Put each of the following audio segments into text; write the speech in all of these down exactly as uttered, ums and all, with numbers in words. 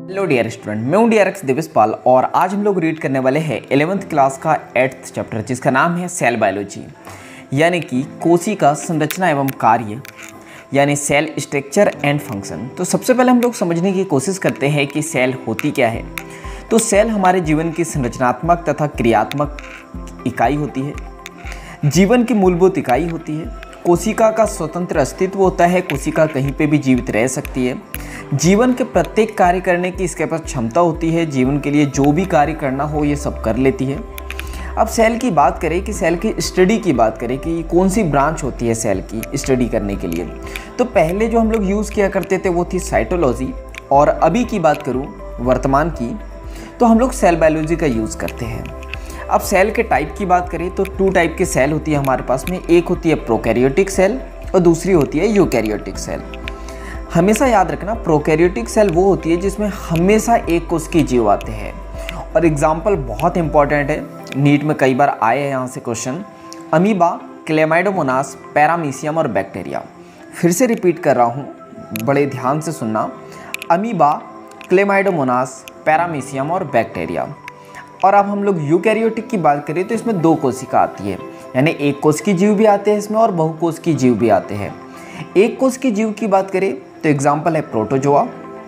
Hello dear student, मैं हूं D R x दिव्यपाल और आज हम लोग रीड करने वाले हैं इलेवेंथ क्लास का एट्थ चैप्टर जिसका नाम है सेल बायोलॉजी, यानी कि कोशिका संरचना एवं कार्य, यानी सेल स्ट्रक्चर एंड फंक्शन। तो सबसे पहले हम लोग समझने की कोशिश करते हैं कि सेल होती क्या है। तो सेल हमारे जीवन की संरचनात्मक तथा क्रियात्मक इकाई होती है, जीवन की मूलभूत इकाई होती है। कोशिका का स्वतंत्र अस्तित्व होता है, कोशिका कहीं पे भी जीवित रह सकती है। जीवन के प्रत्येक कार्य करने की इसके पास क्षमता होती है, जीवन के लिए जो भी कार्य करना हो ये सब कर लेती है। अब सेल की बात करें कि सेल की स्टडी की बात करें कि कौन सी ब्रांच होती है सेल की स्टडी करने के लिए, तो पहले जो हम लोग यूज़ किया करते थे वो थी साइटोलॉजी, और अभी की बात करूँ वर्तमान की तो हम लोग सेल बायोलॉजी का यूज़ करते हैं। अब सेल के टाइप की बात करें तो टू टाइप की सेल होती है हमारे पास में, एक होती है प्रोकैरियोटिक सेल और दूसरी होती है यूकैरियोटिक सेल। हमेशा याद रखना, प्रोकैरियोटिक सेल वो होती है जिसमें हमेशा एक कोश के जीव आते हैं, और एग्जाम्पल बहुत इंपॉर्टेंट है, नीट में कई बार आए हैं यहाँ से क्वेश्चन। अमीबा, क्लेमाइडोमोनास, पैरामीशियम और बैक्टीरिया। फिर से रिपीट कर रहा हूँ, बड़े ध्यान से सुनना। अमीबा, क्लेमाइडोमोनास, पैरामीशियम और बैक्टीरिया। और अब हम लोग यूकैरियोटिक की बात करें तो इसमें दो कोशिका आती है, यानी एक कोश की जीव भी आते हैं इसमें और बहुकोश की जीव भी आते हैं। एक कोश की जीव की बात करें तो एग्जाम्पल है प्रोटोजोआ,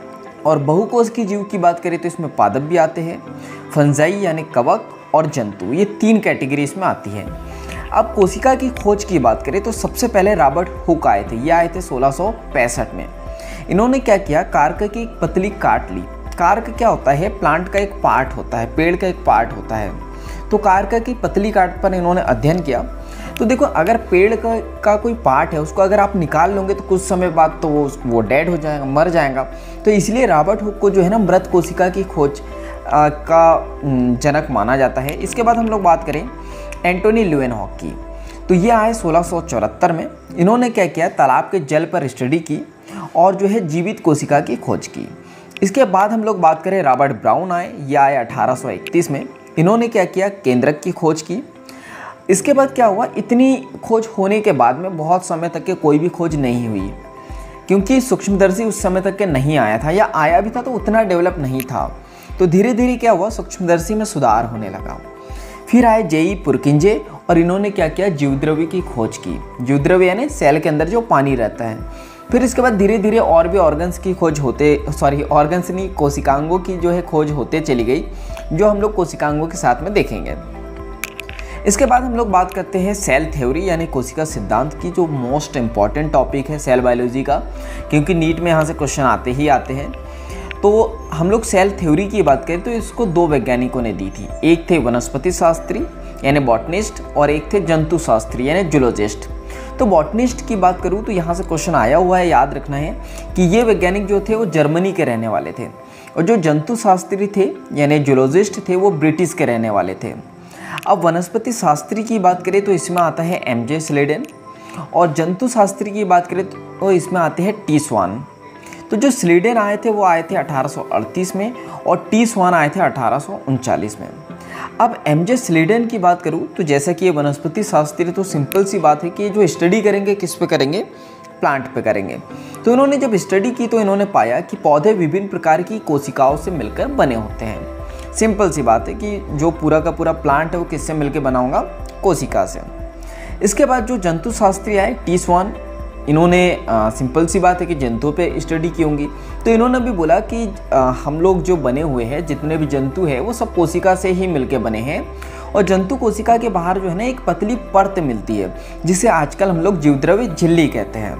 और बहुकोश की जीव की बात करें तो इसमें पादप भी आते हैं, फंजाई यानी कवक और जंतु, ये तीन कैटेगरी इसमें आती है। अब कोशिका की खोज की बात करें तो सबसे पहले रॉबर्ट हुक आए थे, ये आए थे सोलह सौ पैंसठ में। इन्होंने क्या किया, कार्क की एक पतली काट ली। कार्क क्या होता है, प्लांट का एक पार्ट होता है, पेड़ का एक पार्ट होता है। तो कार्क की पतली काट पर इन्होंने अध्ययन किया। तो देखो, अगर पेड़ का, का कोई पार्ट है उसको अगर आप निकाल लोगे तो कुछ समय बाद तो वो वो डेड हो जाएगा, मर जाएगा। तो इसलिए रॉबर्ट हुक को जो है ना मृत कोशिका की खोज आ, का जनक माना जाता है। इसके बाद हम लोग बात करें एंटोनी ल्यूवेनहॉक की, तो ये आए सोलह सौ चौहत्तर में। इन्होंने क्या किया, तालाब के जल पर स्टडी की और जो है जीवित कोशिका की खोज की। इसके बाद हम लोग बात करें रॉबर्ट ब्राउन आए, ये आए अठारह सौ इकतीस में। इन्होंने क्या किया, केंद्रक की खोज की। इसके बाद क्या हुआ, इतनी खोज होने के बाद में बहुत समय तक के कोई भी खोज नहीं हुई, क्योंकि सूक्ष्मदर्शी उस समय तक के नहीं आया था, या आया भी था तो उतना डेवलप नहीं था। तो धीरे धीरे क्या हुआ, सूक्ष्मदर्शी में सुधार होने लगा। फिर आए जेई पुरकिंजे, और इन्होंने क्या किया, जीवद्रव्य की खोज की। जीवद्रव्य यानी सेल के अंदर जो पानी रहता है। फिर इसके बाद धीरे धीरे और भी ऑर्गन्स की खोज होते सॉरी ऑर्गन्स नहीं कोशिकांगों की जो है खोज होते चली गई, जो हम लोग कोशिकांगों के साथ में देखेंगे। इसके बाद हम लोग बात करते हैं सेल थ्योरी यानी कोशिका सिद्धांत की, जो मोस्ट इम्पॉर्टेंट टॉपिक है सेल बायोलॉजी का, क्योंकि नीट में यहाँ से क्वेश्चन आते ही आते हैं। तो हम लोग सेल थ्योरी की बात करें तो इसको दो वैज्ञानिकों ने दी थी, एक थे वनस्पति शास्त्री यानी बॉटनिस्ट, और एक थे जंतु शास्त्री यानी जूलॉजिस्ट। तो बॉटनिस्ट की बात करूँ तो यहाँ से क्वेश्चन आया हुआ है, याद रखना है कि ये वैज्ञानिक जो थे वो जर्मनी के रहने वाले थे, और जो जंतु शास्त्री थे यानी जूलॉजिस्ट थे वो ब्रिटिश के रहने वाले थे। अब वनस्पति शास्त्री की बात करें तो इसमें आता है एम जे स्लेडन, और जंतु शास्त्री की बात करें तो इसमें आते हैं टी स्वान। तो जो स्लेडन आए थे वो आए थे अठारह सौ अड़तीस में, और टी स्वान आए थे अठारह सौ उनचालीस में। अब एम जे स्लेडन की बात करूँ तो जैसा कि ये वनस्पति शास्त्री, तो सिंपल सी बात है कि जो स्टडी करेंगे किस पे करेंगे, प्लांट पे करेंगे। तो इन्होंने जब स्टडी की तो इन्होंने पाया कि पौधे विभिन्न प्रकार की कोशिकाओं से मिलकर बने होते हैं। सिंपल सी बात है कि जो पूरा का पूरा प्लांट है वो किससे मिलकर बना होगा, कोशिका से। इसके बाद जो जंतु शास्त्री आए टी स्वान, इन्होंने आ, सिंपल सी बात है कि जंतुओं पे स्टडी की होंगी। तो इन्होंने भी बोला कि आ, हम लोग जो बने हुए हैं, जितने भी जंतु हैं वो सब कोशिका से ही मिलके बने हैं, और जंतु कोशिका के बाहर जो है ना एक पतली परत मिलती है, जिसे आजकल हम लोग जीवद्रव्य झिल्ली कहते हैं।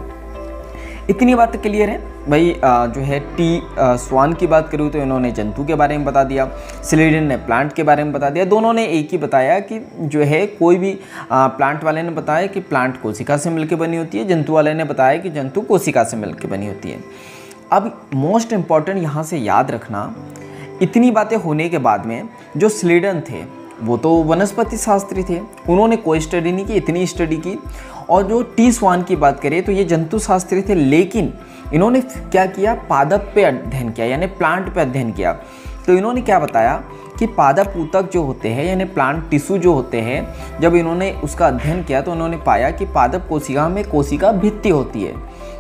इतनी बात क्लियर है भाई। आ, जो है टी आ, स्वान की बात करूँ तो इन्होंने जंतु के बारे में बता दिया, स्लेडन ने प्लांट के बारे में बता दिया। दोनों ने एक ही बताया कि जो है कोई भी आ, प्लांट वाले ने बताया कि प्लांट कोशिका से मिलकर बनी होती है, जंतु वाले ने बताया कि जंतु कोशिका से मिलकर बनी होती है। अब मोस्ट इम्पॉर्टेंट यहाँ से याद रखना, इतनी बातें होने के बाद में जो स्लेडन थे वो तो वनस्पति शास्त्री थे, उन्होंने कोई स्टडी नहीं की, इतनी स्टडी की। और जो टी स्वान की बात करें तो ये जंतु शास्त्री थे, लेकिन इन्होंने क्या किया, पादप पे अध्ययन किया यानी प्लांट पे अध्ययन किया। तो इन्होंने क्या बताया कि पादप ऊतक जो होते हैं यानी प्लांट टिश्यू जो होते हैं, जब इन्होंने उसका अध्ययन किया तो उन्होंने पाया कि पादप कोशिका में कोशिका भित्ति होती है,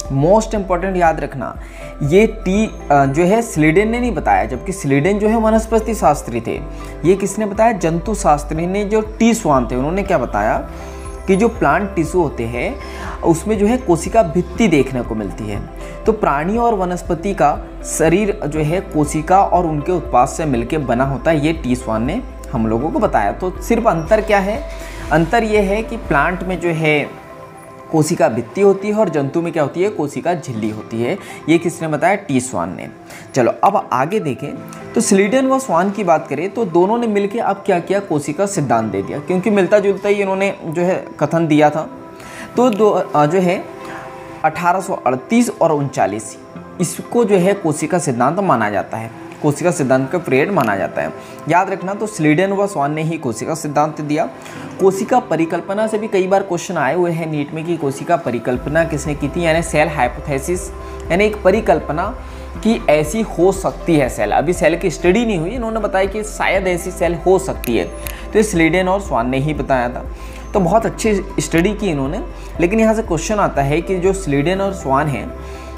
मोस्ट इंपॉर्टेंट याद रखना, ये टी जो है स्लीडन ने नहीं बताया, जबकि स्लीडन जो है वनस्पति शास्त्री थे। ये किसने बताया? जंतु शास्त्री ने। जो टी स्वान थे उन्होंने क्या बताया कि जो प्लांट टिश्यू होते हैं उसमें जो है कोशिका भित्ति देखने को मिलती है। तो प्राणी और वनस्पति का शरीर जो है कोशिका और उनके उत्पाद से मिलकर बना होता है, ये टी स्वान ने हम लोगों को बताया। तो सिर्फ अंतर क्या है? अंतर ये है कि प्लांट में जो है कोशिका भित्ति होती है और जंतु में क्या होती है? कोशिका झिल्ली होती है। ये किसने बताया? टी स्वान ने। चलो अब आगे देखें तो स्लीडन व स्वान की बात करें तो दोनों ने मिलकर अब क्या किया? कोशिका सिद्धांत दे दिया, क्योंकि मिलता जुलता ही इन्होंने जो है कथन दिया था। तो दो जो है अठारह सौ अड़तीस और उनचालीस इसको जो है कोशिका सिद्धांत माना जाता है, कोशिका सिद्धांत का पीरियड माना जाता है। याद रखना, तो स्लीडन व स्वान ने ही कोशिका सिद्धांत दिया। कोशिका परिकल्पना से भी कई बार क्वेश्चन आए हुए हैं नीट में कि कोशिका परिकल्पना किसने की थी, यानी सेल हाइपोथेसिस, यानी एक परिकल्पना कि ऐसी हो सकती है सेल। अभी सेल की स्टडी नहीं हुई, इन्होंने बताया कि शायद ऐसी सेल हो सकती है, तो ये स्लीडन और स्वान ने ही बताया था। तो बहुत अच्छी स्टडी की इन्होंने। लेकिन यहाँ से क्वेश्चन आता है कि जो स्लीडन और स्वान हैं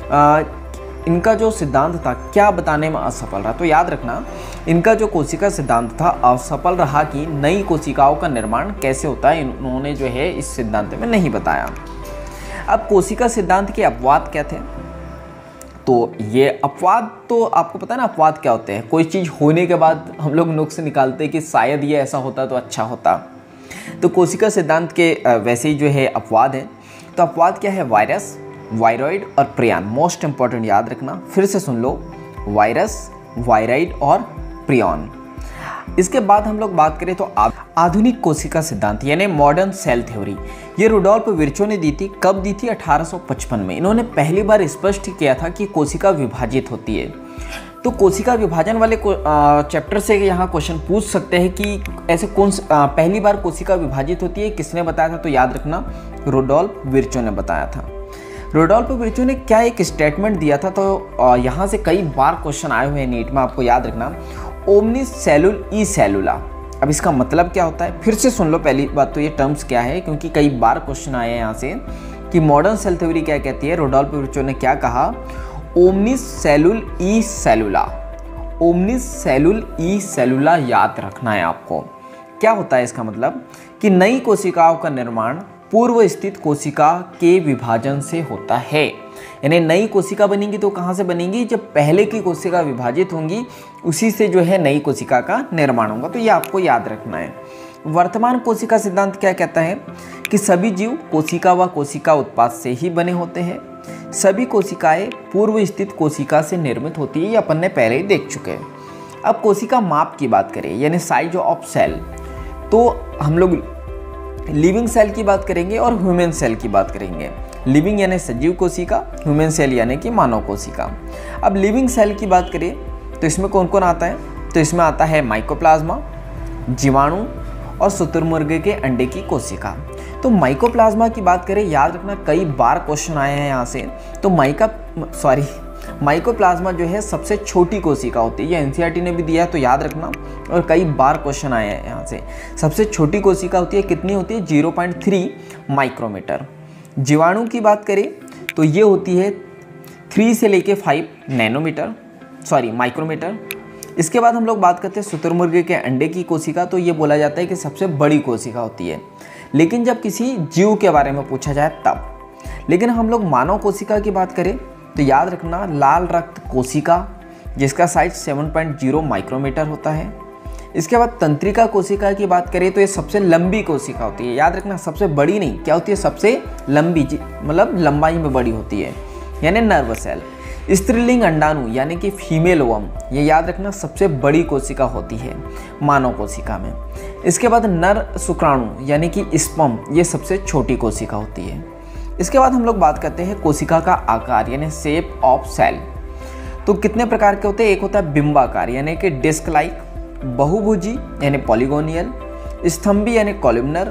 इनका जो सिद्धांत था क्या बताने में असफल रहा? तो याद रखना, इनका जो कोशिका सिद्धांत था असफल रहा कि नई कोशिकाओं का निर्माण कैसे होता है, इन्होंने जो है इस सिद्धांत में नहीं बताया। अब कोशिका सिद्धांत के अपवाद क्या थे? तो ये अपवाद तो आपको पता है ना, अपवाद क्या होते हैं? कोई चीज़ होने के बाद हम लोग नुक्स निकालते हैं कि शायद ये ऐसा होता तो अच्छा होता। तो कोशिका सिद्धांत के वैसे ही जो है अपवाद हैं। तो अपवाद क्या है? वायरस, वायरॉइड और प्रियन। मोस्ट इंपॉर्टेंट याद रखना, फिर से सुन लो, वायरस, वायरॉइड और प्रियन। इसके बाद हम लोग बात करें तो आधुनिक कोशिका सिद्धांत यानी मॉडर्न सेल थ्योरी, ये रुडोल्फ विर्चो ने दी थी। कब दी थी? अठारह सौ पचपन में। इन्होंने पहली बार स्पष्ट किया था कि कोशिका विभाजित होती है। तो कोशिका विभाजन वाले चैप्टर से यहाँ क्वेश्चन पूछ सकते हैं कि ऐसे कौन आ, पहली बार कोशिका विभाजित होती है, किसने बताया था? तो याद रखना, रुडोल्फ विर्चो ने बताया था। रुडोल्फ विर्चो ने क्या एक स्टेटमेंट दिया था? तो यहाँ से कई बार क्वेश्चन आए हुए हैं नीट में, आपको याद रखना, ओमनिस सेलुल ई सेलुला। अब इसका मतलब क्या होता है? फिर से सुन लो पहली बात तो ये टर्म्स क्या है, क्योंकि कई बार क्वेश्चन आए हैं यहाँ से कि मॉडर्न सेल थ्योरी क्या कहती है। रुडोल्फ विर्चो ने क्या कहा? ओमनिस सेलुल ई सेलुला। ओमनिस सेलुल ई सेलुला याद रखना है आपको। क्या होता है इसका मतलब? कि नई कोशिकाओं का निर्माण पूर्व स्थित कोशिका के विभाजन से होता है। यानी नई कोशिका बनेगी तो कहाँ से बनेगी? जब पहले की कोशिका विभाजित होंगी उसी से जो है नई कोशिका का निर्माण होगा। तो ये आपको याद रखना है। वर्तमान कोशिका सिद्धांत क्या कहता है? कि सभी जीव कोशिका व कोशिका उत्पाद से ही बने होते हैं। सभी कोशिकाएं पूर्व स्थित कोशिका से निर्मित होती है, ये अपन ने पहले ही देख चुके हैं। अब कोशिका माप की बात करें यानी साइज ऑफ सेल, तो हम लोग लिविंग सेल की बात करेंगे और ह्यूमन सेल की बात करेंगे। लिविंग यानी सजीव कोशिका, ह्यूमन सेल यानी कि मानव कोशिका। अब लिविंग सेल की बात करें तो इसमें कौन कौन आता है? तो इसमें आता है माइकोप्लाज्मा, जीवाणु और शुतुरमुर्ग के अंडे की कोशिका। तो माइकोप्लाज्मा की बात करें, याद रखना कई बार क्वेश्चन आए हैं यहाँ से। तो माइका सॉरी माइकोप्लाज्मा जो है सबसे छोटी कोशिका होती है, ये एनसीईआरटी ने भी दिया है तो याद रखना, और कई बार क्वेश्चन आए हैं यहाँ से। सबसे छोटी कोशिका होती है, कितनी होती है? Zero point three micrometer. जीवाणु की बात करें तो ये होती है थ्री से लेके फाइव नैनोमीटर सॉरी माइक्रोमीटर। इसके बाद हम लोग बात करते हैं शुतुरमुर्ग के अंडे की कोशिका, तो ये बोला जाता है कि सबसे बड़ी कोशिका होती है, लेकिन जब किसी जीव के बारे में पूछा जाए तब। लेकिन हम लोग मानव कोशिका की बात करें तो याद रखना लाल रक्त कोशिका जिसका size seven point zero micrometer होता है। इसके बाद तंत्रिका कोशिका की बात करें तो ये सबसे लंबी कोशिका होती है। याद रखना सबसे बड़ी नहीं, क्या होती है? सबसे लंबी, मतलब लंबाई में बड़ी होती है, यानी नर्व सेल। स्त्रीलिंग अंडाणु यानी कि फीमेल ओवम, ये याद रखना सबसे बड़ी कोशिका होती है मानव कोशिका में। इसके बाद नर शुक्राणु यानी कि स्पर्म, ये सबसे छोटी कोशिका होती है। इसके बाद हम लोग बात करते हैं कोशिका का आकार यानी शेप ऑफ सेल। तो कितने प्रकार के होते हैं? एक होता है बिंबाकार यानी कि डिस्क लाइक, बहुभुजी यानी पॉलीगोनियल, स्तंभी यानी कॉलमनर,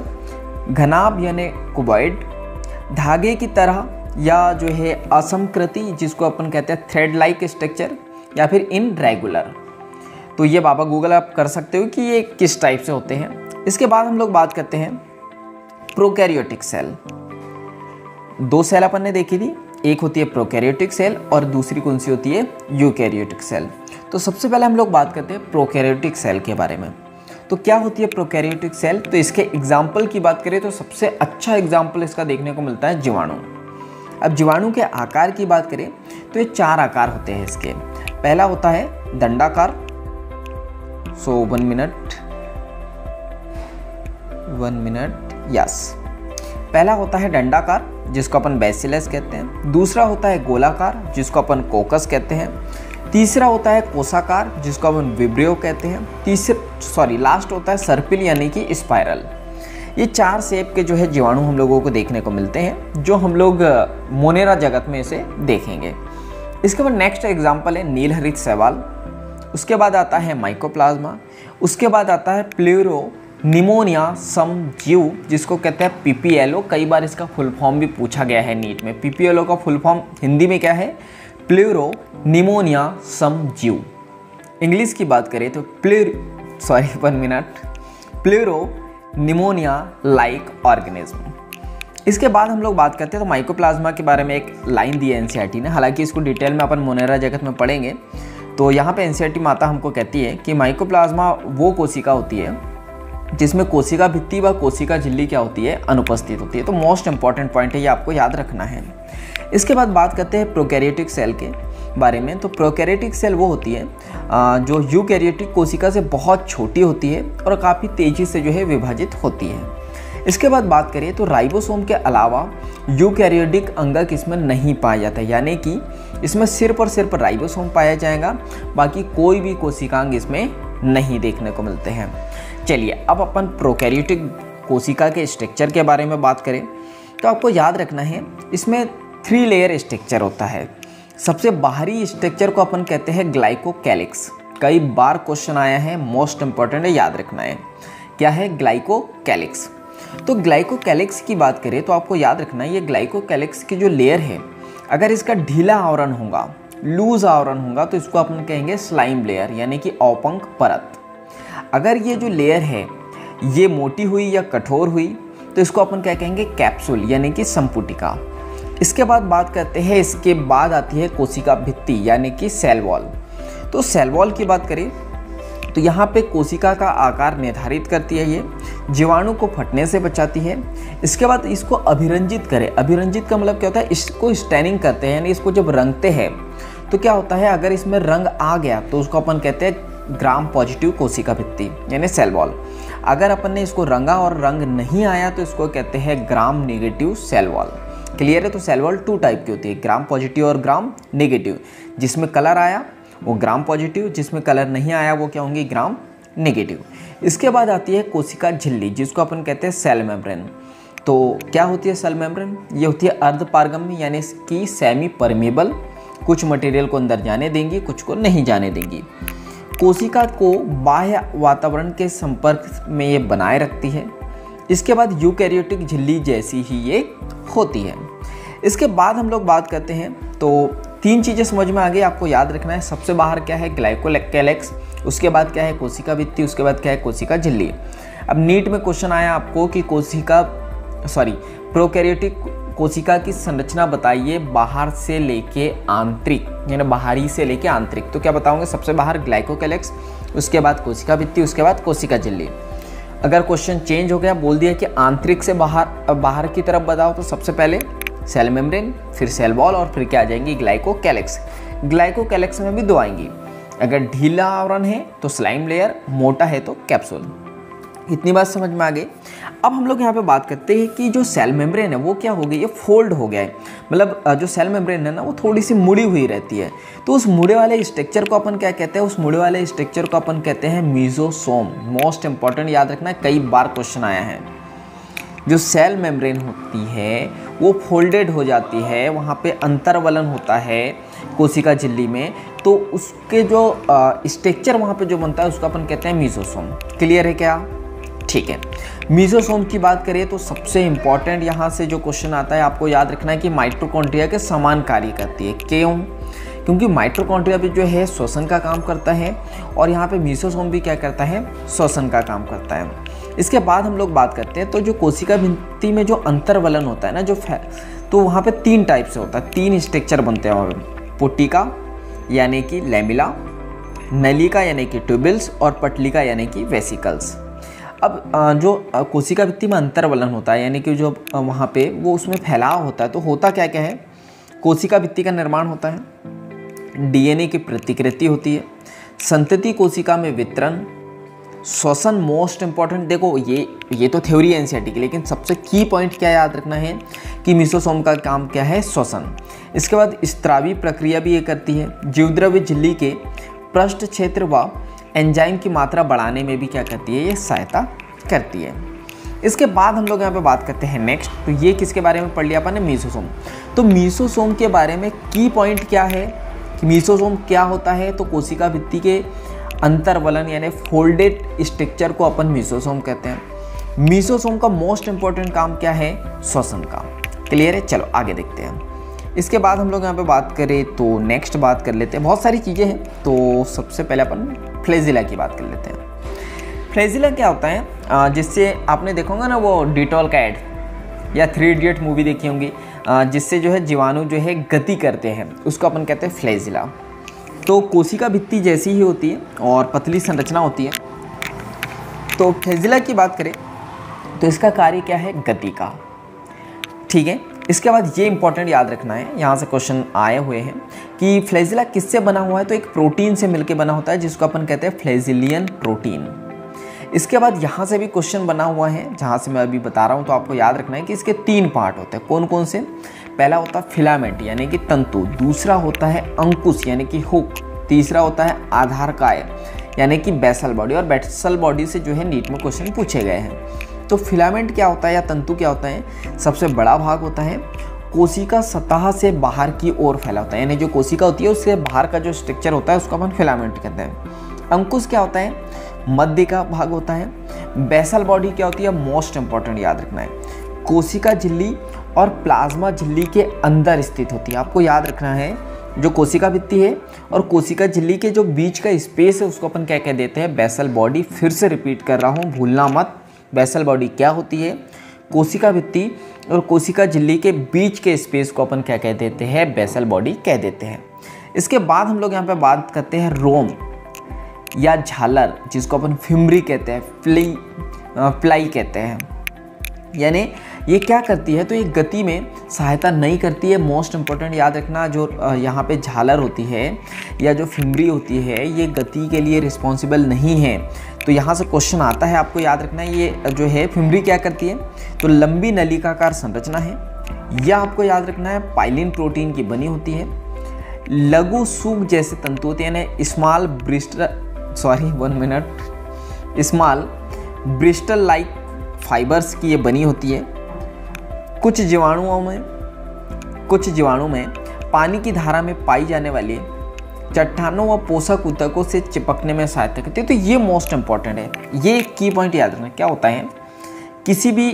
घनाभ यानी कुबॉइड, धागे की तरह या जो है असमकृति जिसको अपन कहते हैं थ्रेड लाइक स्ट्रक्चर, या फिर इनरेगुलर। तो ये बाबा गूगल आप कर सकते हो कि ये किस टाइप से होते हैं। इसके बाद हम लोग बात करते हैं प्रोकैरियोटिक सेल। दो सेल अपन ने देखी थी, एक होती है प्रोकैरियोटिक सेल और दूसरी कौन सी होती है, यूकैरियोटिक सेल। तो सबसे पहले हम लोग बात करते हैं प्रोकैरियोटिक सेल के बारे में। तो क्या होती है प्रोकैरियोटिक सेल? तो इसके एग्जाम्पल की बात करें तो सबसे अच्छा एग्जाम्पल इसका देखने को मिलता है जीवाणु। अब जीवाणु के आकार की बात करें तो ये चार आकार होते हैं इसके। पहला होता है दंडाकार, so one minute one minute yes पहला होता है डंडाकार जिसको अपन बैसिलस कहते हैं। दूसरा होता है गोलाकार जिसको अपन कोकस कहते हैं। तीसरा होता है कोसाकार जिसको अपन विब्रियो कहते हैं। तीसरा सॉरी लास्ट होता है सर्पिल यानी कि स्पाइरल। ये चार शेप के जो है जीवाणु हम लोगों को देखने को मिलते हैं, जो हम लोग मोनेरा जगत में इसे देखेंगे। इसके बाद नेक्स्ट एग्जाम्पल है नीलहरित शैवाल। उसके बाद आता है माइकोप्लाज्मा। उसके बाद आता है प्लूरो निमोनिया सम जीव जिसको कहते हैं पीपीएलओ। कई बार इसका फुल फॉर्म भी पूछा गया है नीट में। पीपीएलओ का फुल फॉर्म हिंदी में क्या है? प्लूरो निमोनिया सम जीव। इंग्लिश की बात करें तो pleuro sorry one minute pleuro pneumonia like organism. इसके बाद हम लोग बात करते हैं तो माइकोप्लाज्मा के बारे में एक लाइन दी है एनसीईआरटी ने। हालांकि इसको डिटेल में अपन मोनेरा जगत में पढ़ेंगे। तो यहाँ पे एनसीईआरटी माता हमको कहती है कि माइकोप्लाज्मा वो कोशिका होती है जिसमें कोशिका भित्ति व कोशिका झिल्ली क्या होती है, अनुपस्थित होती है। तो मोस्ट इंपॉर्टेंट पॉइंट है, ये आपको याद रखना है। इसके बाद बात करते हैं प्रोकैरियोटिक सेल के बारे में। तो प्रोकैरियोटिक सेल वो होती है जो यूकैरियोटिक कोशिका से बहुत छोटी होती है और काफ़ी तेज़ी से जो है विभाजित होती है। इसके बाद बात करें तो राइबोसोम के अलावा यूकैरियोटिक अंगक इसमें नहीं पाया जाता है, यानी कि इसमें सिर्फ और सिर्फ राइबोसोम पाया जाएगा, बाकी कोई भी कोशिकांग इसमें नहीं देखने को मिलते हैं। चलिए अब अपन प्रोकैरियोटिक कोशिका के स्ट्रक्चर के बारे में बात करें तो आपको याद रखना है इसमें थ्री लेयर स्ट्रक्चर होता है। सबसे बाहरी स्ट्रक्चर को अपन कहते हैं ग्लाइकोकैलिक्स। कई बार क्वेश्चन आया है, मोस्ट इंपॉर्टेंट है, याद रखना है। क्या है? ग्लाइकोकैलिक्स। तो ग्लाइकोकैलिक्स की बात करें तो आपको याद रखना है ये ग्लाइकोकैलिक्स की जो लेयर है, अगर इसका ढीला आवरण होगा, लूज आवरण होगा, तो इसको अपन कहेंगे स्लाइम लेयर यानी कि औपंक परत। अगर ये जो लेयर है ये मोटी हुई या कठोर हुई तो इसको अपन क्या कहेंगे? कैप्सूल यानी कि संपुटिका। इसके बाद बात करते हैं, इसके बाद आती है कोशिका भित्ति यानी कि सेल वॉल। तो सेल वॉल की बात करें तो यहाँ पे कोशिका का आकार निर्धारित करती है, ये जीवाणु को फटने से बचाती है। इसके बाद इसको अभिरंजित करें। अभिरंजित का मतलब क्या होता है? इसको स्टैनिंग करते हैं, यानी इसको जब रंगते हैं तो क्या होता है, अगर इसमें रंग आ गया तो उसको अपन कहते हैं ग्राम पॉजिटिव कोशिका भित्ति यानी सेल वॉल। अगर अपन ने इसको रंगा और रंग नहीं आया तो इसको कहते हैं gram negative cell wall. Clear है? तो सेल वॉल टू टाइप की होती है, ग्राम पॉजिटिव और ग्राम नेगेटिव। जिसमें कलर आया वो ग्राम पॉजिटिव, जिसमें कलर नहीं आया वो क्या होंगी? Gram negative. इसके बाद आती है कोशिका झिल्ली जिसको अपन कहते हैं सेल मेम्ब्रेन। तो क्या होती है सेल मेम्ब्रेन? ये होती है अर्धपारगम्य यानी कि सेमी परमेबल। कुछ मटेरियल को अंदर जाने देंगी, कुछ को नहीं जाने देंगी। कोशिका को बाह्य वातावरण के संपर्क में ये बनाए रखती है। इसके बाद यूकैरियोटिक झिल्ली जैसी ही ये होती है। इसके बाद हम लोग बात करते हैं तो तीन चीज़ें समझ में आ गई, आपको याद रखना है। सबसे बाहर क्या है? ग्लाइकोकैलिक्स। उसके बाद क्या है? कोशिका भित्ति। उसके बाद क्या है? कोशिका झिल्ली। अब नीट में क्वेश्चन आया आपको कि कोशिका सॉरी प्रोकैरियोटिक कोशिका की संरचना बताइए बाहर से लेके आंतरिक, यानी बाहरी से लेके आंतरिक। तो क्या बताओगे? सबसे बाहर ग्लाइकोकैलिक्स, उसके बाद कोशिका भित्ति, उसके बाद कोशिका झिल्ली। अगर क्वेश्चन चेंज हो गया, बोल दिया कि आंतरिक से बाहर बाहर की तरफ बताओ, तो सबसे पहले सेल मेम्ब्रेन, फिर सेल वॉल और फिर क्या आ जाएंगी? ग्लाइकोकैलिक्स। ग्लाइकोकैलिक्स में भी दो आएंगी, अगर ढीला आवरण है तो स्लाइम लेयर, मोटा है तो कैप्सूल। इतनी बात समझ में आ गई। अब हम लोग यहाँ पे बात करते हैं कि जो सेल मेम्ब्रेन है वो क्या हो गई? ये फोल्ड हो गया है, मतलब जो सेल मेम्ब्रेन है ना वो थोड़ी सी मुड़ी हुई रहती है। तो उस मुड़े वाले स्ट्रक्चर को अपन क्या कहते हैं? उस मुड़े वाले स्ट्रक्चर को अपन कहते हैं मीजोसोम। मोस्ट इंपॉर्टेंट, याद रखना, कई बार क्वेश्चन आया है। जो सेल मेम्ब्रेन होती है वो फोल्डेड हो जाती है, वहाँ पे अंतर्वलन होता है कोशिका झिल्ली में, तो उसके जो स्ट्रक्चर वहाँ पे जो बनता है उसको अपन कहते हैं मीजोसोम। क्लियर है क्या? ठीक है। मीजोसोम की बात करें तो सबसे इम्पॉर्टेंट यहाँ से जो क्वेश्चन आता है आपको याद रखना है कि माइटोकॉन्ड्रिया के समान कार्य करती है। क्यों? क्योंकि माइटोकॉन्ड्रिया भी जो है श्वसन का काम करता है और यहाँ पे मीजोसोम भी क्या करता है? श्वसन का काम करता है। इसके बाद हम लोग बात करते हैं तो जो कोशिका भित्ति में जो अंतर्वलन होता है ना, जो तो वहाँ पे तीन टाइप से होता है, तीन स्ट्रक्चर बनते हैं वहाँ पे, पुट्टिका यानी कि लैमिला, नलिका यानी कि ट्यूबल्स और पटलिका यानी कि वेसिकल्स। अब जो कोशिका भित्ति में अंतर्वलन होता है यानी कि जो वहाँ पे वो उसमें फैलाव होता है, तो होता क्या क्या है, कोशिका भित्ति का निर्माण होता है, डीएनए की प्रतिकृति होती है, संतति कोशिका में वितरण, श्वसन मोस्ट इंपॉर्टेंट। देखो ये ये तो थ्योरी है एनसीईआरटी की, लेकिन सबसे की पॉइंट क्या याद रखना है कि मीसोसोम का काम क्या है, श्वसन। इसके बाद स्त्रावी प्रक्रिया भी ये करती है, जीवद्रव्य झिल्ली के पृष्ठ क्षेत्र व एंजाइम की मात्रा बढ़ाने में भी क्या करती है, ये सहायता करती है। इसके बाद हम लोग यहाँ पे बात करते हैं नेक्स्ट, तो ये किसके बारे में पढ़ लिया अपन ने, मीसोसोम। तो मीसोसोम के बारे में की पॉइंट क्या है कि मीसोसोम क्या होता है, तो कोशिका भित्ति के अंतर्वलन यानी फोल्डेड स्ट्रक्चर को अपन मीसोसोम कहते हैं। मीसोसोम का मोस्ट इंपॉर्टेंट काम क्या है, श्वसन का। क्लियर है, चलो आगे देखते हैं। इसके बाद हम लोग यहाँ पे बात करें तो नेक्स्ट बात कर लेते हैं, बहुत सारी चीज़ें हैं, तो सबसे पहले अपन फ्लैजिला की बात कर लेते हैं। फ्लैजिला क्या होता है, जिससे आपने देखा होगा ना वो डिटॉल का एड या थ्री इडियट मूवी देखी होंगी, जिससे जो है जीवाणु जो है गति करते हैं, उसको अपन कहते हैं फ्लैजिला। तो कोशिका भित्ति जैसी ही होती है और पतली संरचना होती है। तो फ्लैजिला की बात करें तो इसका कार्य क्या है, गति का। ठीक है, इसके बाद ये इंपॉर्टेंट याद रखना है, यहाँ से क्वेश्चन आए हुए हैं कि फ्लैजिला किससे बना हुआ है, तो एक प्रोटीन से मिलकर बना होता है जिसको अपन कहते हैं फ्लैजिलियन प्रोटीन। इसके बाद यहाँ से भी क्वेश्चन बना हुआ है, जहाँ से मैं अभी बता रहा हूँ, तो आपको याद रखना है कि इसके तीन पार्ट होते हैं। कौन कौन से, पहला होता है फिलामेंट यानी कि तंतु, दूसरा होता है अंकुश यानी कि हुक, तीसरा होता है आधारकाय यानी कि बेसल बॉडी। और बेसल बॉडी से जो है नीट में क्वेश्चन पूछे गए हैं। तो फिलामेंट क्या होता है या तंतु क्या होता है, सबसे बड़ा भाग होता है, कोशिका सतह से बाहर की ओर फैला होता है, यानी जो कोशिका होती है उससे बाहर का जो स्ट्रक्चर होता है उसको अपन फिलामेंट कहते हैं। अंकुश क्या होता है, मध्य का भाग होता है। बेसल बॉडी क्या होती है, मोस्ट इंपॉर्टेंट याद रखना है, कोशिका झिल्ली और प्लाज्मा झिल्ली के अंदर स्थित होती है। आपको याद रखना है जो कोशिका भित्ति है और कोशिका झिल्ली के जो बीच का स्पेस है उसको अपन क्या कह देते हैं, बेसल बॉडी। फिर से रिपीट कर रहा हूँ, भूलना मत, बेसल बॉडी क्या होती है, कोशिका भित्ति और कोशिका झिल्ली के बीच के स्पेस को अपन क्या कह देते हैं, बेसल बॉडी कह देते हैं। इसके बाद हम लोग यहाँ पे बात करते हैं रोम या झालर, जिसको अपन फिम्बरी कहते हैं, फ्ली फ्लाई कहते हैं। यानी ये क्या करती है, तो ये गति में सहायता नहीं करती है। मोस्ट इंपॉर्टेंट याद रखना, जो यहाँ पे झालर होती है या जो फिम्बरी होती है ये गति के लिए रिस्पॉन्सिबल नहीं है। तो यहाँ से क्वेश्चन आता है, आपको याद रखना है ये जो है फिम्बरी क्या करती है, तो लंबी नलिकाकार संरचना है। यह आपको याद रखना है पाइलिन प्रोटीन की बनी होती है। लघु सूग जैसे तंतु होते हैं, यानी small bristle sorry one minute small bristle like fibres की ये बनी होती है। कुछ जीवाणुओं में कुछ जीवाणु में पानी की धारा में पाई जाने वाली चट्टानों व पोषक ऊतकों से चिपकने में सहायता करती है। तो ये मोस्ट इंपॉर्टेंट है, ये की पॉइंट याद रखना। क्या होता है, किसी भी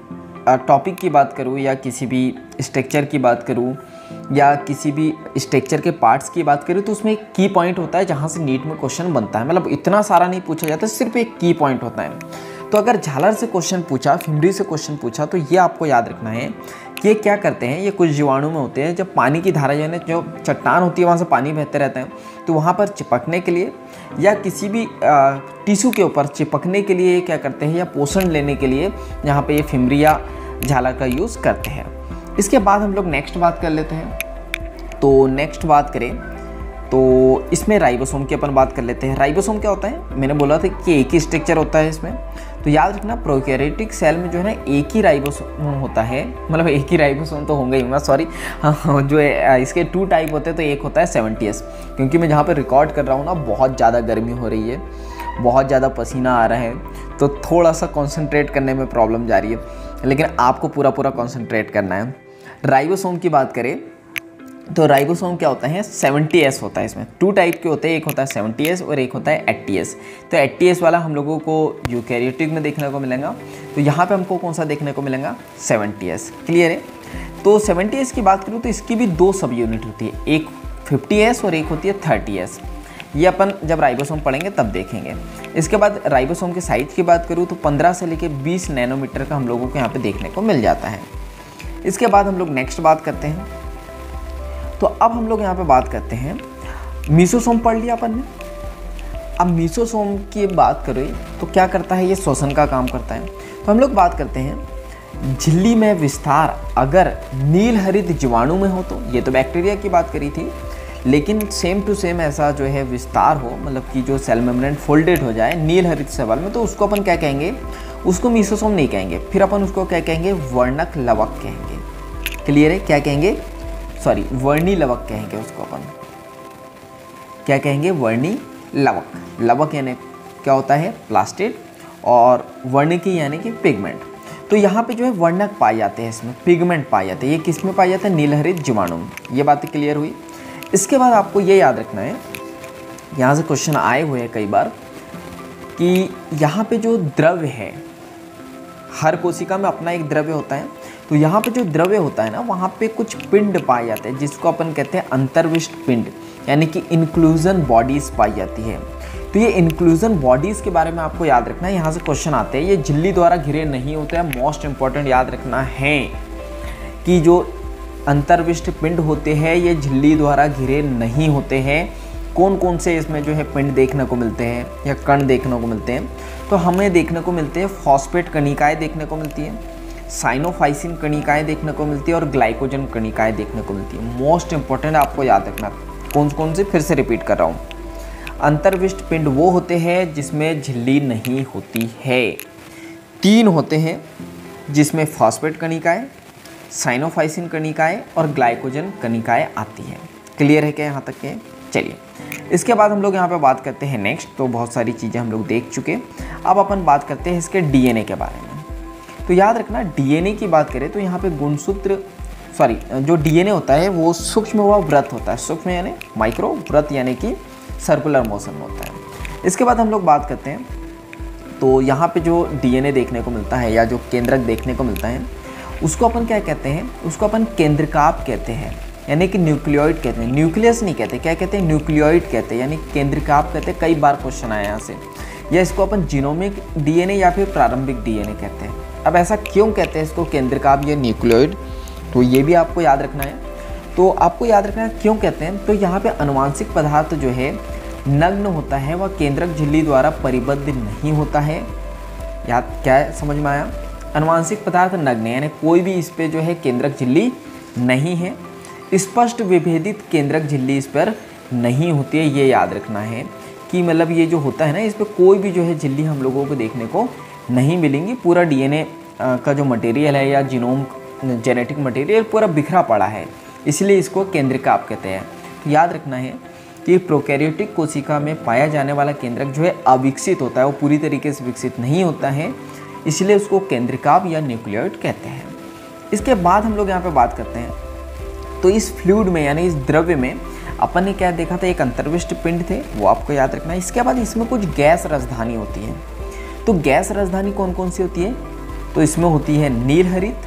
टॉपिक की बात करूँ या किसी भी स्ट्रक्चर की बात करूँ या किसी भी स्ट्रक्चर के पार्ट्स की बात करूँ, तो उसमें एक की पॉइंट होता है जहाँ से नीट में क्वेश्चन बनता है। मतलब इतना सारा नहीं पूछा जाता, सिर्फ एक की पॉइंट होता है। तो अगर झालर से क्वेश्चन पूछा, फिम्बरी से क्वेश्चन पूछा, तो ये आपको याद रखना है कि ये क्या करते हैं, ये कुछ जीवाणु में होते हैं। जब पानी की धारा यानी जो चट्टान होती है वहाँ से पानी बहते रहता है, तो वहाँ पर चिपकने के लिए या किसी भी टिश्यू के ऊपर चिपकने के लिए क्या करते हैं, या पोषण लेने के लिए यहाँ पे ये फिम्बरी या झालर का यूज़ करते हैं। इसके बाद हम लोग नेक्स्ट बात कर लेते हैं। तो नेक्स्ट बात करें तो इसमें राइबोसोम की अपन बात कर लेते हैं। राइबोसोम क्या होता है, मैंने बोला था कि एक ही स्ट्रक्चर होता है इसमें। तो याद रखना, प्रोकैरियोटिक सेल में जो है ना एक ही राइबोसोम होता है, मतलब एक ही राइबोसोम तो होंगे ही, मैं सॉरी हाँ, जो है इसके टू टाइप होते हैं। तो एक होता है सेवेंटी एस, क्योंकि मैं जहाँ पे रिकॉर्ड कर रहा हूँ ना बहुत ज़्यादा गर्मी हो रही है, बहुत ज़्यादा पसीना आ रहा है, तो थोड़ा सा कॉन्सेंट्रेट करने में प्रॉब्लम जा रही है, लेकिन आपको पूरा पूरा कॉन्सेंट्रेट करना है। राइबोसोम की बात करें तो राइबोसोम क्या होता है, सेवेंटी एस होता है। इसमें टू टाइप के होते हैं, एक होता है सेवेंटी एस और एक होता है एटी एस। तो एटी एस वाला हम लोगों को यूकैरियोटिक में देखने को मिलेगा, तो यहाँ पे हमको कौन सा देखने को मिलेगा, सेवेंटी एस। क्लियर है। तो सेवेंटी एस की बात करूँ तो इसकी भी दो सब यूनिट होती है, एक फिफ्टी एस और एक होती है थर्टी एस। ये अपन जब राइबोसोम पढ़ेंगे तब देखेंगे। इसके बाद राइबोसोम के साइज की बात करूँ तो पंद्रह से लेकर बीस नैनोमीटर का हम लोगों को यहाँ पे देखने को मिल जाता है। इसके बाद हम लोग नेक्स्ट बात करते हैं। तो अब हम लोग यहाँ पे बात करते हैं, मीसोसोम पढ़ लिया अपन ने। अब मीसोसोम की बात करें तो क्या करता है, ये श्वसन का काम करता है। तो हम लोग बात करते हैं झिल्ली में विस्तार अगर नील हरित जीवाणु में हो तो, ये तो बैक्टीरिया की बात करी थी, लेकिन सेम टू सेम ऐसा जो है विस्तार हो, मतलब कि जो सेल मेम्ब्रेन फोल्डेड हो जाए नील हरित शैवाल में, तो उसको अपन क्या कहेंगे, उसको मीसोसोम नहीं कहेंगे, फिर अपन उसको क्या कहेंगे, वर्णक लवक कहेंगे। क्लियर है, क्या कहेंगे, सॉरी वर्णी लवक कहेंगे उसको अपन, क्या कहेंगे, वर्णी लवक। लवक यानी क्या होता है, प्लास्टिड, और वर्णिकी यानी कि पिगमेंट। तो यहाँ पे जो है वर्णक पाए जाते हैं, इसमें पिगमेंट पाए जाते हैं। ये किस में पाए जाते हैं, नीलहरित जीवाणु में। ये बातें क्लियर हुई। इसके बाद आपको ये याद रखना है, यहाँ से क्वेश्चन आए हुए हैं कई बार, कि यहाँ पे जो द्रव्य है, हर कोशिका में अपना एक द्रव्य होता है, तो यहाँ पे जो द्रव्य होता है ना, वहाँ पे कुछ पिंड पाए जाते हैं जिसको अपन कहते हैं अंतर्विष्ट पिंड, यानी कि इंक्लूजन बॉडीज पाई जाती है। तो ये इंक्लूजन बॉडीज़ के बारे में आपको याद रखना है, यहाँ से क्वेश्चन आते हैं। ये झिल्ली द्वारा घिरे नहीं होते हैं, मोस्ट इंपॉर्टेंट याद रखना है कि जो अंतर्विष्ट पिंड होते हैं ये झिल्ली द्वारा घिरे नहीं होते हैं। कौन कौन से इसमें जो है पिंड देखने को मिलते हैं या कण देखने को मिलते हैं, तो हमें देखने को मिलते हैं फॉस्फेट कणिकाएँ देखने को मिलती हैं, साइनोफाइसिन कणिकाएँ देखने को मिलती है, और ग्लाइकोजन कणिकाएँ देखने को मिलती है। मोस्ट इंपॉर्टेंट आपको याद रखना, कौन कौन से, फिर से रिपीट कर रहा हूँ। अंतर्विष्ट पिंड वो होते हैं जिसमें झिल्ली नहीं होती है। तीन होते हैं जिसमें फॉस्फेट कणिकाएँ, साइनोफाइसिन कणिकाएँ और ग्लाइकोजन कणिकाएँ आती हैं। क्लियर है क्या यहाँ तक के? चलिए, इसके बाद हम लोग यहाँ पे बात करते हैं नेक्स्ट। तो बहुत सारी चीज़ें हम लोग देख चुके, अब अपन बात करते हैं इसके डीएनए के बारे में। तो याद रखना, डीएनए की बात करें तो यहाँ पे गुणसूत्र, सॉरी जो डीएनए होता है वो सूक्ष्म व वृत्त होता है। सूक्ष्म यानी माइक्रो, वृत्त यानी कि सर्कुलर मोशन में होता है। इसके बाद हम लोग बात करते हैं, तो यहाँ पे जो डीएनए देखने को मिलता है या जो केंद्रक देखने को मिलता है उसको अपन क्या कहते हैं, उसको अपन केंद्रकाप कहते हैं, यानी कि न्यूक्लियोइड कहते हैं। न्यूक्लियस नहीं कहते, क्या कहते हैं, न्यूक्लियोइड कहते हैं, यानी केंद्रकाप कहते हैं। कई बार क्वेश्चन आया यहाँ से, या इसको अपन जीनोमिक डीएनए या फिर प्रारंभिक डीएनए कहते हैं। अब ऐसा क्यों कहते हैं इसको केंद्रकाप या न्यूक्लियोइड, तो ये भी आपको याद रखना है। तो आपको याद रखना है क्यों कहते हैं, तो यहाँ पे अनुवांशिक पदार्थ जो है नग्न होता है, वह केंद्रक झिल्ली द्वारा परिबद्ध नहीं होता है। याद क्या समझ में आया, अनुवांशिक पदार्थ नग्न, यानी कोई भी इस पे जो है केंद्रक झिल्ली नहीं है। स्पष्ट विभेदित केंद्रक झिल्ली इस पर नहीं होती है। ये याद रखना है कि मतलब ये जो होता है ना, इस पर कोई भी जो है झिल्ली हम लोगों को देखने को नहीं मिलेंगी। पूरा डीएनए का जो मटेरियल है या जीनोम जेनेटिक मटेरियल पूरा बिखरा पड़ा है, इसलिए इसको केंद्रकाप कहते हैं। तो याद रखना है कि प्रोकैरियोटिक कोशिका में पाया जाने वाला केंद्रक जो है अविकसित होता है, वो पूरी तरीके से विकसित नहीं होता है, इसलिए उसको केंद्रकाप या न्यूक्लियोइड कहते हैं। इसके बाद हम लोग यहाँ पे बात करते हैं, तो इस फ्लूइड में यानी इस द्रव्य में अपन ने क्या देखा था, एक अंतर्विष्ट पिंड थे, वो आपको याद रखना है। इसके बाद इसमें कुछ गैस राजधानी होती है। तो गैस राजधानी कौन कौन सी होती है, तो इसमें होती है नील हरित,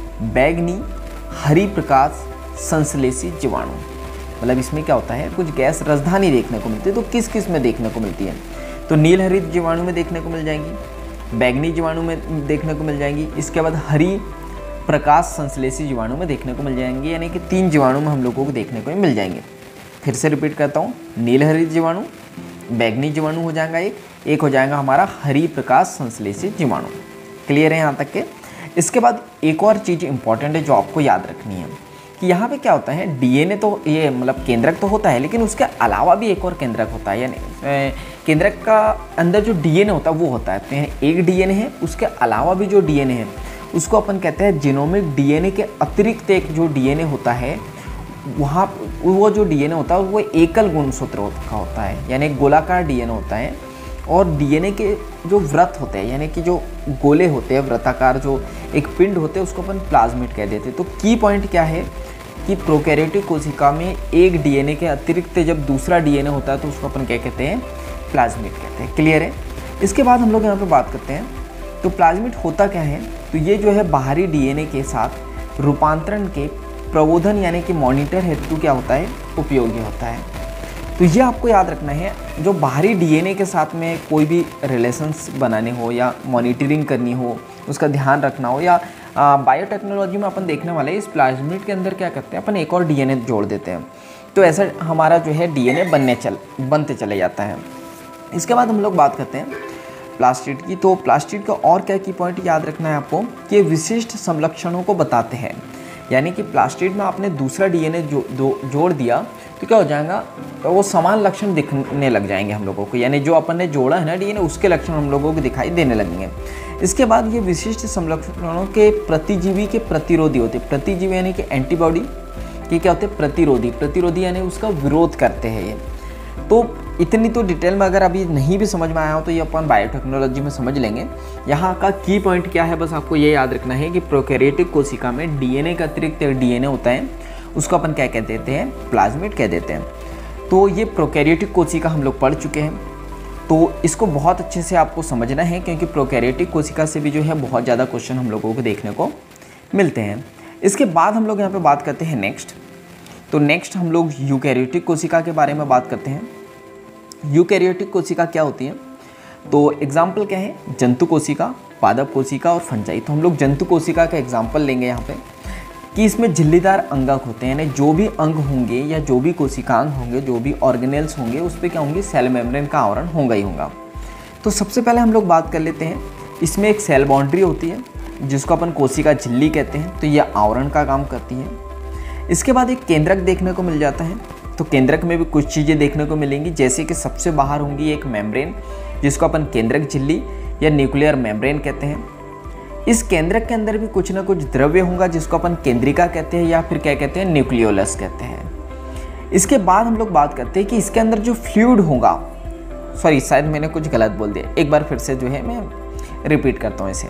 बैगनी, हरी प्रकाश संश्लेषी जीवाणु। मतलब इसमें क्या होता है, कुछ गैस राजधानी देखने को मिलती है। तो किस किस में देखने को मिलती है, तो नील हरित जीवाणु में देखने को मिल जाएंगी, बैगनी जीवाणु में देखने को मिल जाएंगी, इसके बाद हरी प्रकाश संश्लेषी जीवाणु में देखने को मिल जाएंगे, यानी कि तीन जीवाणु में हम लोगों को देखने को मिल जाएंगे। फिर से रिपीट करता हूँ, नील हरित जीवाणु, बैगनी जीवाणु हो जाएगा एक, एक हो जाएगा हमारा हरी प्रकाश संश्लेषी जीवाणु। क्लियर है यहाँ तक के? इसके बाद एक और चीज़ इंपॉर्टेंट है जो आपको याद रखनी है कि यहाँ पे क्या होता है, डीएनए तो ये मतलब केंद्रक तो होता है, लेकिन उसके अलावा भी एक और केंद्रक होता है, यानी केंद्रक का अंदर जो डीएनए होता है वो होता है। तो एक डीएनए है, उसके अलावा भी जो डीएनए है उसको अपन कहते हैं जीनोमिक डीएनए के अतिरिक्त एक जो डीएनए होता है, वहाँ वो जो डीएनए होता है वो एकल गुणसूत्र का होता है, यानी गोलाकार डीएनए होता है। और डीएनए के जो व्रत होते हैं, यानी कि जो गोले होते हैं, व्रताकार जो एक पिंड होते हैं, उसको अपन प्लाज्मिड कह देते हैं। तो की पॉइंट क्या है कि प्रोकैरियोटिक कोशिका में एक डीएनए के अतिरिक्त जब दूसरा डीएनए होता है तो उसको अपन क्या कहते हैं, प्लाज्मिड कहते हैं। क्लियर है? इसके बाद हम लोग यहाँ पे बात करते हैं, तो प्लाज्मिड होता क्या है, तो ये जो है बाहरी डीएनए के साथ रूपांतरण के प्रबोधन यानी कि मॉनिटर हेतु क्या होता है, उपयोगी होता है। तो ये आपको याद रखना है, जो बाहरी डीएनए के साथ में कोई भी रिलेशंस बनाने हो या मॉनिटरिंग करनी हो, उसका ध्यान रखना हो, या बायोटेक्नोलॉजी में अपन देखने वाले इस प्लाज्मिड के अंदर क्या करते हैं, अपन एक और डीएनए जोड़ देते हैं, तो ऐसा हमारा जो है डीएनए बनने चल बनते चले जाता है। इसके बाद हम लोग बात करते हैं प्लास्टिड की। तो प्लास्टिड का और क्या की पॉइंट याद रखना है आपको कि ये विशिष्ट समलक्षणों को बताते हैं, यानी कि प्लास्टिड में आपने दूसरा डीएनए जो, जो जोड़ दिया तो क्या हो जाएगा, तो वो समान लक्षण दिखने लग जाएंगे हम लोगों को, यानी जो अपन ने जोड़ा है ना डीएनए उसके लक्षण हम लोगों को दिखाई देने लगेंगे। इसके बाद ये विशिष्ट समलक्षणों के प्रतिजीवी के प्रतिरोधी होते हैं। प्रतिजीवी यानी कि एंटीबॉडी के क्या होते हैं, प्रतिरोधी। प्रतिरोधी यानी उसका विरोध करते हैं ये। तो इतनी तो डिटेल में अगर अभी नहीं भी समझ में आया हो तो ये अपन बायोटेक्नोलॉजी में समझ लेंगे। यहाँ का की पॉइंट क्या है, बस आपको ये याद रखना है कि प्रोकैरियोटिक कोशिका में डीएनए का अतिरिक्त डीएनए होता है, उसको अपन क्या कह देते हैं, प्लाज्मिड कह देते हैं। तो ये प्रोकैरियोटिक कोशिका हम लोग पढ़ चुके हैं, तो इसको बहुत अच्छे से आपको समझना है क्योंकि प्रोकैरियोटिक कोशिका से भी जो है बहुत ज़्यादा क्वेश्चन हम लोगों को देखने को मिलते हैं। इसके बाद हम लोग यहाँ पे बात करते हैं नेक्स्ट। तो नेक्स्ट हम लोग यूकैरियोटिक कोशिका के बारे में बात करते हैं। यूकैरियोटिक कोशिका क्या होती है, तो एग्जाम्पल क्या है, जंतु कोशिका, पादप कोशिका और फंजाई। तो हम लोग जंतु कोशिका का एग्जाम्पल लेंगे यहाँ पे कि इसमें झिल्लीदार अंगक होते हैं, यानी जो भी अंग होंगे या जो भी कोशिकांग होंगे, जो भी ऑर्गेनेल्स होंगे उस पर क्या होंगे, सेल मेम्ब्रेन का आवरण होगा ही होगा। तो सबसे पहले हम लोग बात कर लेते हैं, इसमें एक सेल बाउंड्री होती है जिसको अपन कोशिका झिल्ली कहते हैं, तो यह आवरण का काम करती है। इसके बाद एक केंद्रक देखने को मिल जाता है, तो केंद्रक में भी कुछ चीज़ें देखने को मिलेंगी, जैसे कि सबसे बाहर होंगी एक मेम्ब्रेन जिसको अपन केंद्रक झिल्ली या न्यूक्लियर मेम्ब्रेन कहते हैं। इस केंद्रक के अंदर भी कुछ ना कुछ द्रव्य होगा जिसको अपन केंद्रिका कहते हैं या फिर क्या कहते हैं, न्यूक्लियोलस कहते हैं। इसके बाद हम लोग बात करते हैं कि इसके अंदर जो फ्लूइड होगा, सॉरी शायद मैंने कुछ गलत बोल दिया, एक बार फिर से जो है मैं रिपीट करता हूँ इसे।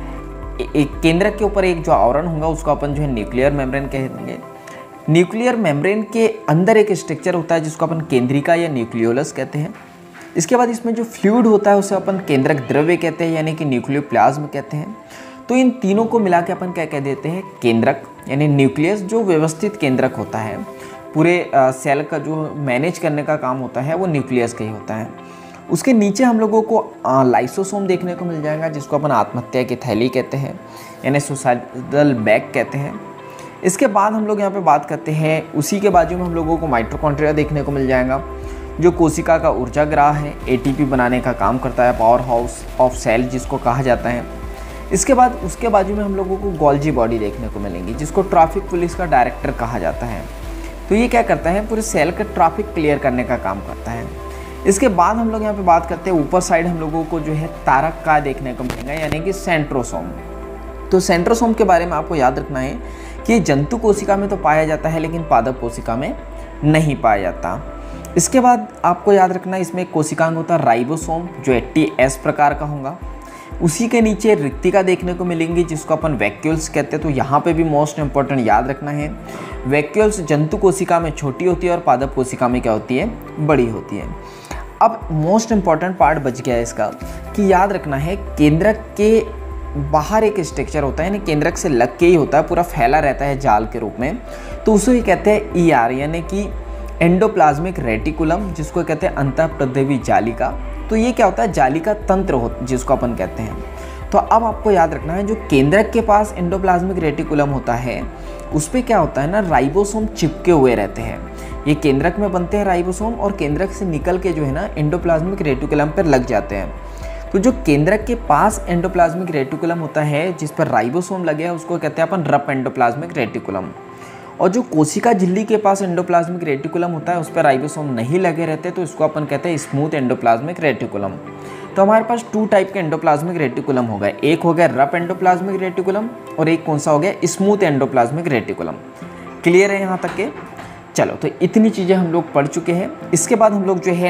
एक केंद्रक के ऊपर एक जो आवरण होगा उसको अपन जो है न्यूक्लियर मेम्ब्रेन कहेंगे। न्यूक्लियर मेम्ब्रेन के अंदर एक स्ट्रक्चर होता है जिसको अपन केंद्रिका या न्यूक्लियोलस कहते हैं। इसके बाद इसमें जो फ्लूइड होता है उसे अपन केंद्रक द्रव्य कहते हैं, यानी कि न्यूक्लियोप्लाज्म कहते हैं। तो इन तीनों को मिला के अपन क्या कह देते हैं, केंद्रक, यानी न्यूक्लियस जो व्यवस्थित केंद्रक होता है, पूरे सेल का जो मैनेज करने का काम होता है वो न्यूक्लियस का ही होता है। उसके नीचे हम लोगों को लाइसोसोम देखने को मिल जाएगा जिसको अपन आत्महत्या की थैली कहते हैं, यानी सुसाइडल बैग कहते हैं। इसके बाद हम लोग यहाँ पे बात करते हैं, उसी के बाजू में हम लोगों को माइटोकॉन्ड्रिया देखने को मिल जाएगा जो कोशिका का ऊर्जाग्राह है, एटीपी बनाने का काम करता है, पावर हाउस ऑफ सेल जिसको कहा जाता है। इसके बाद उसके बाजू में हम लोगों को गोल्जी बॉडी देखने को मिलेंगी जिसको ट्रैफिक पुलिस का डायरेक्टर कहा जाता है। तो ये क्या करता है, पूरे सेल का ट्रैफिक क्लियर करने का काम करता है। इसके बाद हम लोग यहाँ पे बात करते हैं, ऊपर साइड हम लोगों को जो है तारक का देखने को मिलेगा, यानी कि सेंट्रोसोम। तो सेंट्रोसोम के बारे में आपको याद रखना है कि जंतु कोशिका में तो पाया जाता है लेकिन पादप कोशिका में नहीं पाया जाता। इसके बाद आपको याद रखना है इसमें कोशिकांग होता है राइबोसोम जो एट्टी एस प्रकार का होगा। उसी के नीचे रिक्तिका देखने को मिलेंगी जिसको अपन वैक्यूल्स कहते हैं। तो यहाँ पे भी मोस्ट इंपॉर्टेंट याद रखना है, वैक्यूल्स जंतु कोशिका में छोटी होती है और पादप कोशिका में क्या होती है, बड़ी होती है। अब मोस्ट इंपॉर्टेंट पार्ट बच गया है इसका कि याद रखना है केंद्रक के बाहर एक स्ट्रक्चर होता है, यानी केंद्रक से लग के ही होता है, पूरा फैला रहता है जाल के रूप में, तो उसे कहते हैं ई आर, यानी कि एंडोप्लाज्मिक रेटिकुलम, जिसको कहते हैं अंतःप्रदेवी जालिका। तो ये क्या होता है, जालिका तंत्र हो जिसको अपन कहते हैं। तो अब आपको याद रखना है जो केंद्रक के पास एंडोप्लाज्मिक रेटिकुलम होता है उस पर क्या होता है ना, राइबोसोम चिपके हुए रहते हैं। ये केंद्रक में बनते हैं राइबोसोम और केंद्रक से निकल के जो है ना एंडोप्लाज्मिक रेटिकुलम पर लग जाते हैं। तो जो केंद्रक के पास एंडोप्लाज्मिक रेटिकुलम होता है जिस पर राइबोसोम लगे हैं उसको कहते हैं अपन रफ एंडोप्लाज्मिक रेटिकुलम। और जो कोशिका झिल्ली के पास एंडोप्लाज्मिक रेटिकुलम होता है उस पर राइबोसोम नहीं लगे रहते तो इसको अपन कहते हैं स्मूथ एंडोप्लाज्मिक रेटिकुलम। तो हमारे पास टू टाइप के एंडोप्लाज्मिक रेटिकुलम हो गए, एक हो गया रफ एंडोप्लाज्मिक रेटिकुलम और एक कौन सा हो गया, स्मूथ एंडोप्लाज्मिक रेटिकुलम। क्लियर है यहाँ तक के? चलो, तो इतनी चीज़ें हम लोग पढ़ चुके हैं। इसके बाद हम लोग जो है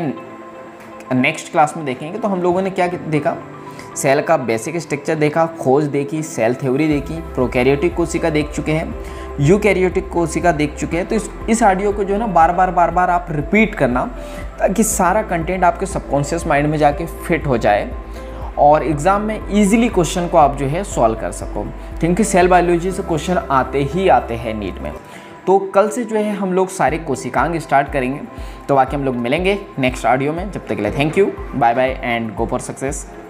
नेक्स्ट क्लास में देखेंगे। तो हम लोगों ने क्या देखा, सेल का बेसिक स्ट्रक्चर देखा, खोज देखी, सेल थ्योरी देखी, प्रोकैरियोटिक कोशिका देख चुके हैं, यूकैरियोटिक कोशिका देख चुके हैं। तो इस इस ऑडियो को जो है ना बार बार बार बार आप रिपीट करना ताकि सारा कंटेंट आपके सबकॉन्शियस माइंड में जाके फिट हो जाए और एग्ज़ाम में इजीली क्वेश्चन को आप जो है सॉल्व कर सको, क्योंकि सेल बायोलॉजी से क्वेश्चन आते ही आते हैं नीट में। तो कल से जो है हम लोग सारे कोशिकांग स्टार्ट करेंगे। तो बाकी हम लोग मिलेंगे नेक्स्ट ऑडियो में। जब तक के लिए thank you, bye bye and go for success.